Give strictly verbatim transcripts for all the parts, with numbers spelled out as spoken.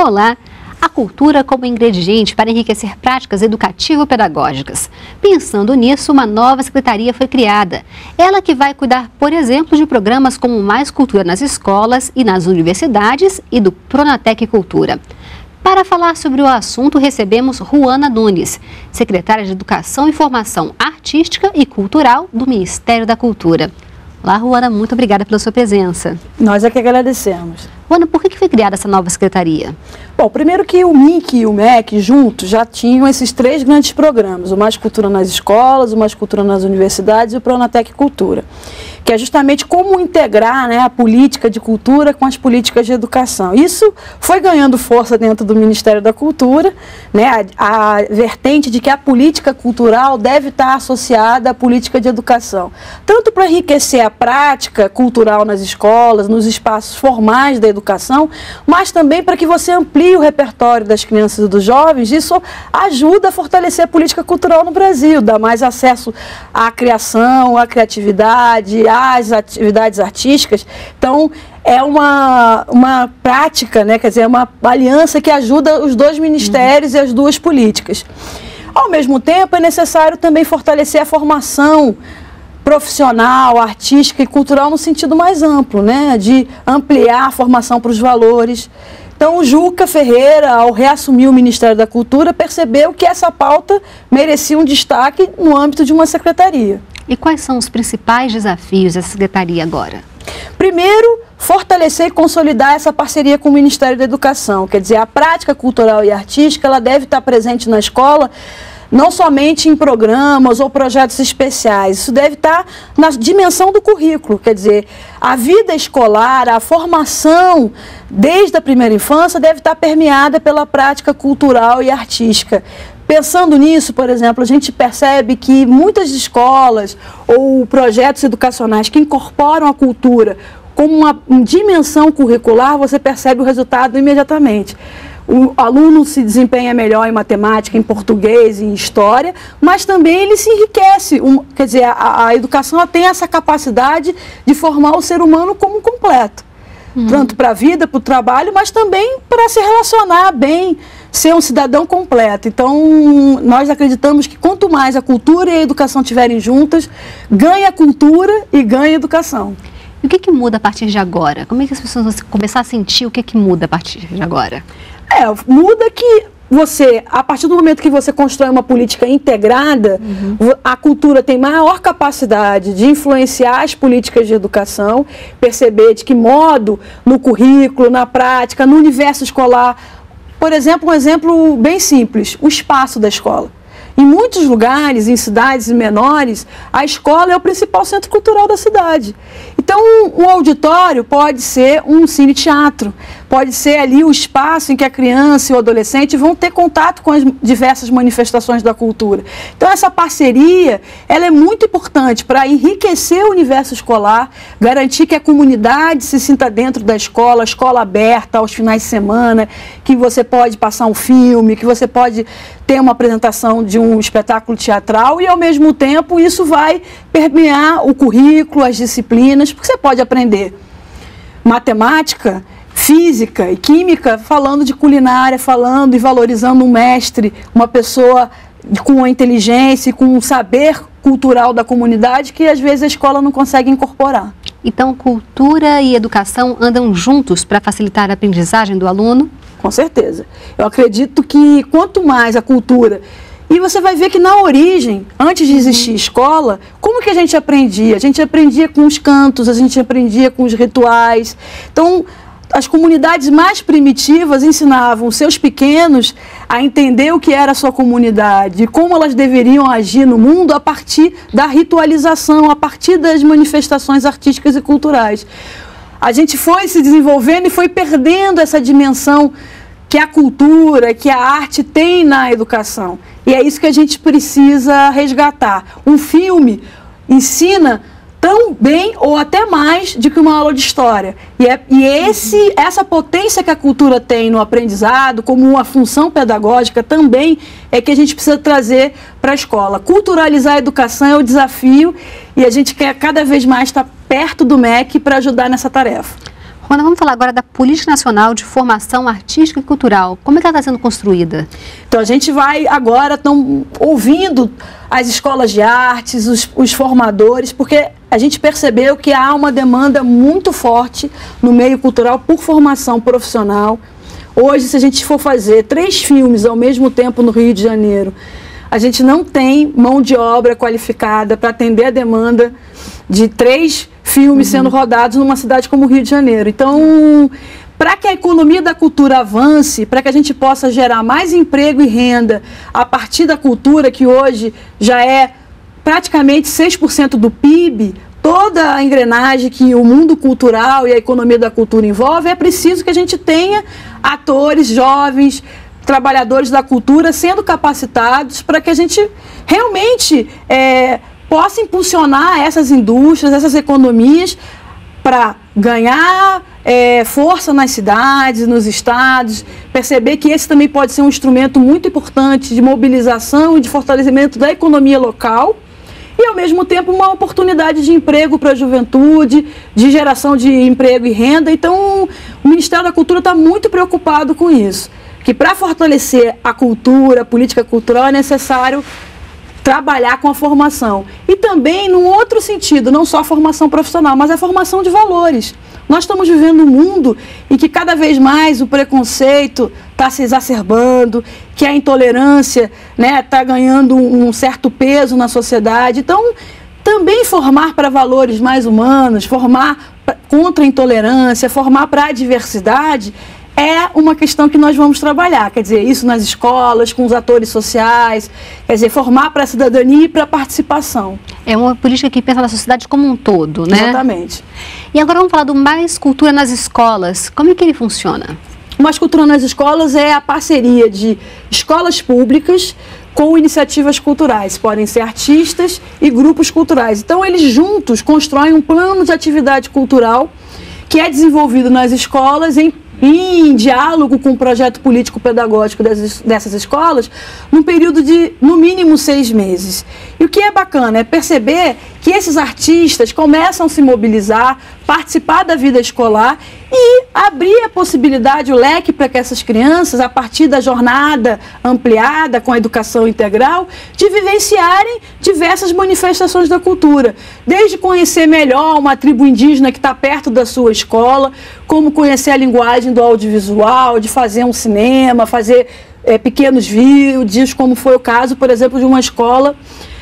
Olá! A cultura como ingrediente para enriquecer práticas educativo-pedagógicas. Pensando nisso, uma nova secretaria foi criada. Ela que vai cuidar, por exemplo, de programas como Mais Cultura nas escolas e nas universidades e do Pronatec Cultura. Para falar sobre o assunto, recebemos Ruana Nunes, secretária de Educação e Formação Artística e Cultural do Ministério da Cultura. Olá, Ruana, muito obrigada pela sua presença. Nós é que agradecemos. Ruana, por que foi criada essa nova secretaria? Bom, primeiro que o M I C e o M E C juntos já tinham esses três grandes programas, o Mais Cultura nas escolas, o Mais Cultura nas universidades e o Pronatec Cultura, que é justamente como integrar, né, a política de cultura com as políticas de educação. Isso foi ganhando força dentro do Ministério da Cultura, né, a, a vertente de que a política cultural deve estar associada à política de educação, tanto para enriquecer a prática cultural nas escolas, nos espaços formais da educação, mas também para que você amplie o repertório das crianças e dos jovens. Isso ajuda a fortalecer a política cultural no Brasil, dá mais acesso à criação, à criatividade, às atividades artísticas. Então, é uma, uma prática, né, quer dizer, é uma aliança que ajuda os dois ministérios uhum. e as duas políticas. Ao mesmo tempo, é necessário também fortalecer a formação profissional, artística e cultural no sentido mais amplo, né, de ampliar a formação para os valores. Então, o Juca Ferreira, ao reassumir o Ministério da Cultura, percebeu que essa pauta merecia um destaque no âmbito de uma secretaria. E quais são os principais desafios da secretaria agora? Primeiro, fortalecer e consolidar essa parceria com o Ministério da Educação. Quer dizer, a prática cultural e artística ela deve estar presente na escola, não somente em programas ou projetos especiais, isso deve estar na dimensão do currículo, quer dizer, a vida escolar, a formação desde a primeira infância deve estar permeada pela prática cultural e artística. Pensando nisso, por exemplo, a gente percebe que muitas escolas ou projetos educacionais que incorporam a cultura como uma dimensão curricular, você percebe o resultado imediatamente. O aluno se desempenha melhor em matemática, em português, em história, mas também ele se enriquece. Um, quer dizer, a, a educação ela tem essa capacidade de formar o ser humano como um completo. Uhum. Tanto para a vida, para o trabalho, mas também para se relacionar bem, ser um cidadão completo. Então, nós acreditamos que quanto mais a cultura e a educação estiverem juntas, ganha a cultura e ganha a educação. E o que, que muda a partir de agora? Como é que as pessoas vão começar a sentir o que, que muda a partir de agora? É, muda que você, a partir do momento que você constrói uma política integrada, uhum. a cultura tem maior capacidade de influenciar as políticas de educação, perceber de que modo no currículo, na prática, no universo escolar. Por exemplo, um exemplo bem simples, o espaço da escola. Em muitos lugares, em cidades menores, a escola é o principal centro cultural da cidade. Então, um, um auditório pode ser um cine-teatro, pode ser ali o espaço em que a criança e o adolescente vão ter contato com as diversas manifestações da cultura. Então, essa parceria, ela é muito importante para enriquecer o universo escolar, garantir que a comunidade se sinta dentro da escola, escola aberta aos finais de semana, que você pode passar um filme, que você pode ter uma apresentação de um espetáculo teatral e, ao mesmo tempo, isso vai permear o currículo, as disciplinas, porque você pode aprender matemática, física e química falando de culinária, falando e valorizando um mestre, uma pessoa com uma inteligência e com um saber cultural da comunidade que, às vezes, a escola não consegue incorporar. Então, cultura e educação andam juntos para facilitar a aprendizagem do aluno? Com certeza. Eu acredito que quanto mais a cultura... E você vai ver que na origem, antes de existir escola, como que a gente aprendia? A gente aprendia com os cantos, a gente aprendia com os rituais. Então, as comunidades mais primitivas ensinavam seus pequenos a entender o que era a sua comunidade e como elas deveriam agir no mundo a partir da ritualização, a partir das manifestações artísticas e culturais. A gente foi se desenvolvendo e foi perdendo essa dimensão que a cultura, que a arte tem na educação. E é isso que a gente precisa resgatar. Um filme ensina tão bem ou até mais do que uma aula de história. E, é, e esse, essa potência que a cultura tem no aprendizado, como uma função pedagógica, também é que a gente precisa trazer para a escola. Culturalizar a educação é o desafio e a gente quer cada vez mais estar perto do M E C para ajudar nessa tarefa. Rona, vamos falar agora da Política Nacional de Formação Artística e Cultural. Como é que ela está sendo construída? Então, a gente vai agora, estão ouvindo as escolas de artes, os, os formadores, porque a gente percebeu que há uma demanda muito forte no meio cultural por formação profissional. Hoje, se a gente for fazer três filmes ao mesmo tempo no Rio de Janeiro, a gente não tem mão de obra qualificada para atender a demanda de três filmes uhum. sendo rodados numa cidade como o Rio de Janeiro. Então, para que a economia da cultura avance, para que a gente possa gerar mais emprego e renda a partir da cultura, que hoje já é praticamente seis por cento do P I B, toda a engrenagem que o mundo cultural e a economia da cultura envolve, é preciso que a gente tenha atores jovens, trabalhadores da cultura sendo capacitados para que a gente realmente é, possa impulsionar essas indústrias, essas economias para ganhar é, força nas cidades, nos estados, perceber que esse também pode ser um instrumento muito importante de mobilização e de fortalecimento da economia local e, ao mesmo tempo, uma oportunidade de emprego para a juventude, de geração de emprego e renda. Então, o Ministério da Cultura está muito preocupado com isso, que para fortalecer a cultura, a política cultural, é necessário trabalhar com a formação. E também, num outro sentido, não só a formação profissional, mas a formação de valores. Nós estamos vivendo um mundo em que cada vez mais o preconceito está se exacerbando, que a intolerância né, está ganhando um certo peso na sociedade. Então, também formar para valores mais humanos, formar contra a intolerância, formar para a diversidade, é uma questão que nós vamos trabalhar, quer dizer, isso nas escolas, com os atores sociais, quer dizer, formar para a cidadania e para a participação. É uma política que pensa na sociedade como um todo, né? Exatamente. E agora vamos falar do Mais Cultura nas Escolas. Como é que ele funciona? O Mais Cultura nas Escolas é a parceria de escolas públicas com iniciativas culturais, podem ser artistas e grupos culturais. Então, eles juntos constroem um plano de atividade cultural que é desenvolvido nas escolas em em diálogo com o projeto político-pedagógico dessas, dessas escolas, num período de, no mínimo, seis meses. E o que é bacana é perceber que esses artistas começam a se mobilizar, participar da vida escolar e abrir a possibilidade, o leque para que essas crianças, a partir da jornada ampliada com a educação integral, de vivenciarem diversas manifestações da cultura. Desde conhecer melhor uma tribo indígena que está perto da sua escola, como conhecer a linguagem do audiovisual, de fazer um cinema, fazer é, pequenos vídeos, como foi o caso, por exemplo, de uma escola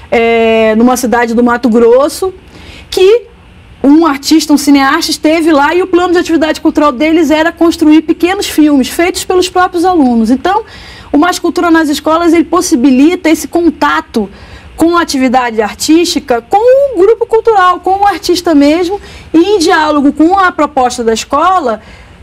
é, numa cidade do Mato Grosso, que um artista, um cineasta esteve lá e o plano de atividade cultural deles era construir pequenos filmes feitos pelos próprios alunos. Então, o Mais Cultura nas Escolas, ele possibilita esse contato com a atividade artística, com o grupo cultural, com o artista mesmo, e em diálogo com a proposta da escola,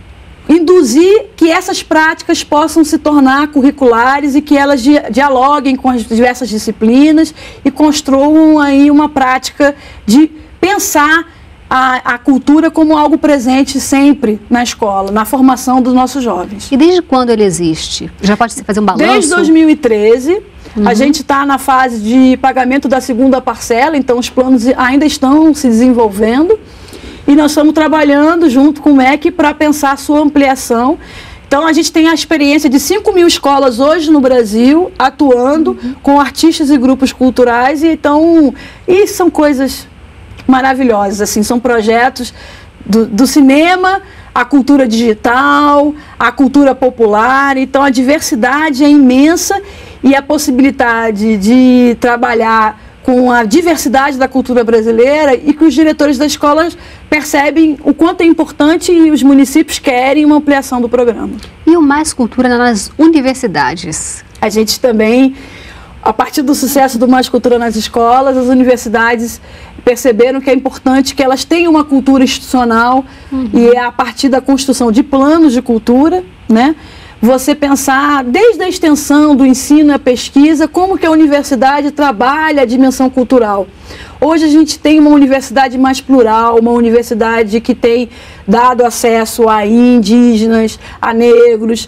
induzir que essas práticas possam se tornar curriculares e que elas di dialoguem com as diversas disciplinas e construam aí uma prática de pensar a, a cultura como algo presente sempre na escola, na formação dos nossos jovens. E desde quando ele existe? Já pode se fazer um balanço? Desde dois mil e treze. Uhum. A gente está na fase de pagamento da segunda parcela, então os planos ainda estão se desenvolvendo e nós estamos trabalhando junto com o M E C para pensar a sua ampliação. Então a gente tem a experiência de cinco mil escolas hoje no Brasil atuando uhum. com artistas e grupos culturais, e, então, e são coisas maravilhosas, assim, são projetos do, do cinema, a cultura digital, a cultura popular. Então a diversidade é imensa e a possibilidade de trabalhar com a diversidade da cultura brasileira e que os diretores das escolas percebem o quanto é importante e os municípios querem uma ampliação do programa. E o Mais Cultura nas universidades? A gente também, a partir do sucesso do Mais Cultura nas escolas, as universidades perceberam que é importante que elas tenham uma cultura institucional uhum. e é a partir da construção de planos de cultura, né? Você pensar desde a extensão do ensino e a pesquisa, como que a universidade trabalha a dimensão cultural. Hoje a gente tem uma universidade mais plural, uma universidade que tem dado acesso a indígenas, a negros,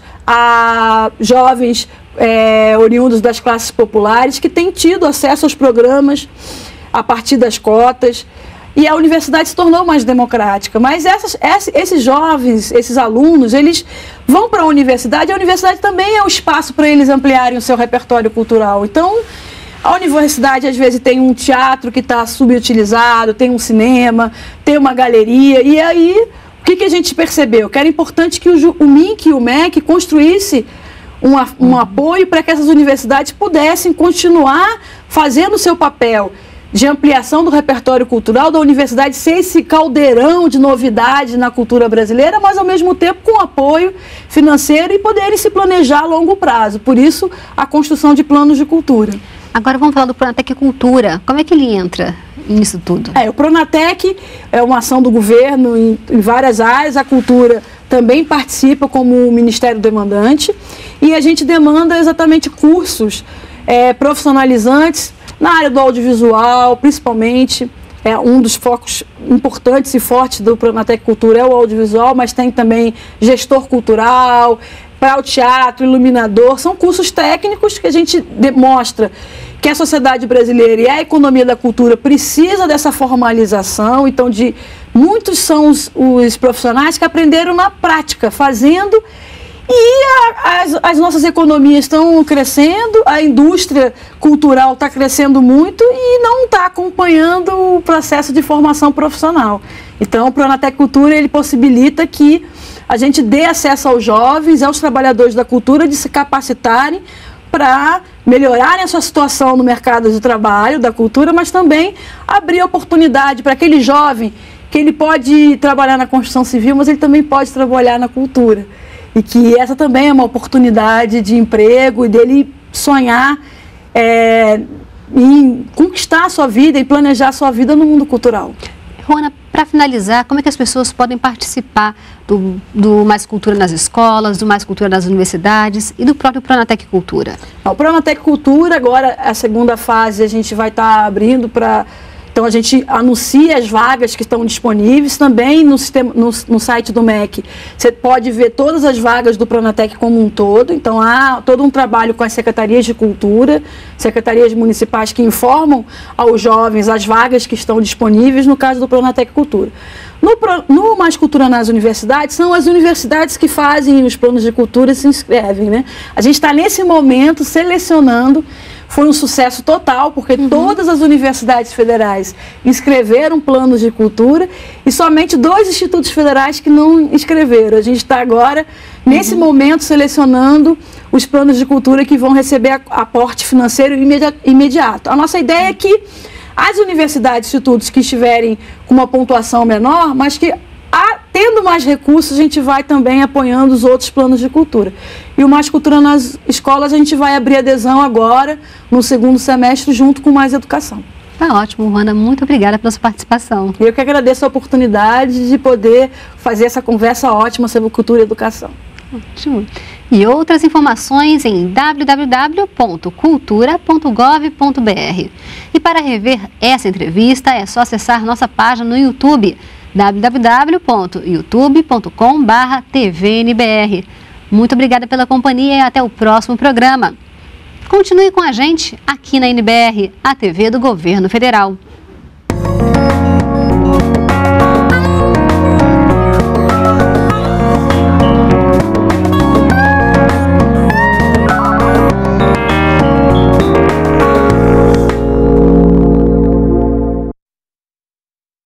a jovens é, oriundos das classes populares, que têm tido acesso aos programas a partir das cotas. e a universidade se tornou mais democrática. Mas essas, esses jovens, esses alunos, eles vão para a universidade, a universidade também é um espaço para eles ampliarem o seu repertório cultural. Então, a universidade, às vezes, tem um teatro que está subutilizado, tem um cinema, tem uma galeria, e aí, o que, que a gente percebeu? Que era importante que o, o M I C e o M E C construísse um, um apoio para que essas universidades pudessem continuar fazendo o seu papel de ampliação do repertório cultural da universidade, ser esse caldeirão de novidades na cultura brasileira, mas ao mesmo tempo com apoio financeiro e poderem se planejar a longo prazo. Por isso, a construção de planos de cultura. Agora vamos falar do Pronatec Cultura. Como é que ele entra nisso tudo? É, o Pronatec é uma ação do governo em, em várias áreas, a cultura também participa como Ministério Demandante, e a gente demanda exatamente cursos é, profissionalizantes na área do audiovisual, principalmente. É um dos focos importantes e fortes do Pronatec Cultura é o audiovisual, mas tem também gestor cultural, para o teatro, iluminador. São cursos técnicos que a gente demonstra que a sociedade brasileira e a economia da cultura precisa dessa formalização. Então, de, muitos são os, os profissionais que aprenderam na prática, fazendo. E a, as, as nossas economias estão crescendo, a indústria cultural está crescendo muito e não está acompanhando o processo de formação profissional. Então, o Pronatec Cultura ele possibilita que a gente dê acesso aos jovens, aos trabalhadores da cultura, de se capacitarem para melhorarem a sua situação no mercado de trabalho da cultura, mas também abrir oportunidade para aquele jovem que ele pode trabalhar na construção civil, mas ele também pode trabalhar na cultura. E que essa também é uma oportunidade de emprego e dele sonhar é, em conquistar a sua vida e planejar a sua vida no mundo cultural. Ruana, para finalizar, como é que as pessoas podem participar do, do Mais Cultura nas escolas, do Mais Cultura nas universidades e do próprio Pronatec Cultura? O Pronatec Cultura, agora a segunda fase, a gente vai estar tá abrindo para... Então, a gente anuncia as vagas que estão disponíveis também no, sistema, no, no site do M E C. Você pode ver todas as vagas do Pronatec como um todo. Então, há todo um trabalho com as secretarias de cultura, secretarias municipais que informam aos jovens as vagas que estão disponíveis no caso do Pronatec Cultura. No, no Mais Cultura nas universidades, são as universidades que fazem os planos de cultura e se inscrevem, né? A gente está, nesse momento, selecionando. Foi um sucesso total, porque uhum. todas as universidades federais inscreveram planos de cultura e somente dois institutos federais que não inscreveram. A gente está agora, nesse uhum. momento, selecionando os planos de cultura que vão receber aporte financeiro imediato. A nossa ideia é que as universidades e institutos que estiverem com uma pontuação menor, mas que a, tendo mais recursos, a gente vai também apoiando os outros planos de cultura. E o Mais Cultura nas escolas, a gente vai abrir adesão agora, no segundo semestre, junto com Mais Educação. Tá ótimo, Ruana. Muito obrigada pela sua participação. Eu que agradeço a oportunidade de poder fazer essa conversa ótima sobre cultura e educação. Ótimo. E outras informações em w w w ponto cultura ponto gov ponto b r. E para rever essa entrevista, é só acessar nossa página no YouTube, w w w ponto youtube ponto com barra t v n b r. Muito obrigada pela companhia e até o próximo programa. Continue com a gente aqui na N B R, a T V do Governo Federal.